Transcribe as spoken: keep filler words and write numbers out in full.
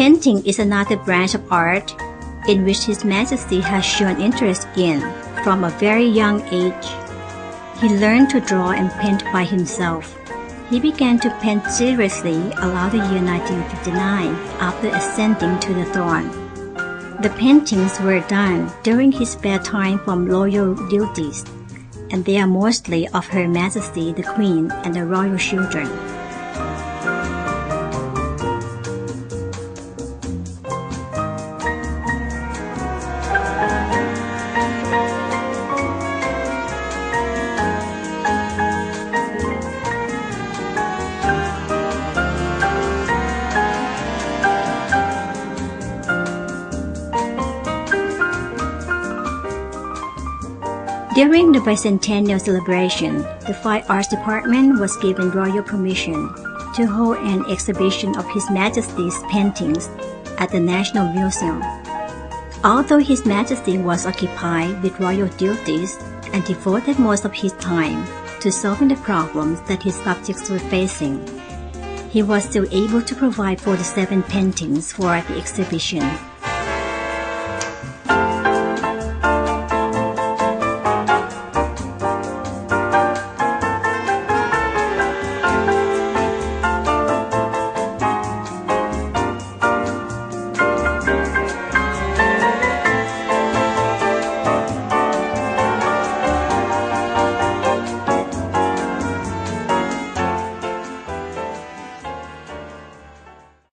Painting is another branch of art in which His Majesty has shown interest in from a very young age. He learned to draw and paint by himself. He began to paint seriously around the year nineteen fifty-nine after ascending to the throne. The paintings were done during his spare time from royal duties, and they are mostly of Her Majesty the Queen and the royal children. During the bicentennial celebration, the Fine Arts Department was given royal permission to hold an exhibition of His Majesty's paintings at the National Museum. Although His Majesty was occupied with royal duties and devoted most of his time to solving the problems that his subjects were facing, he was still able to provide forty-seven paintings for the exhibition.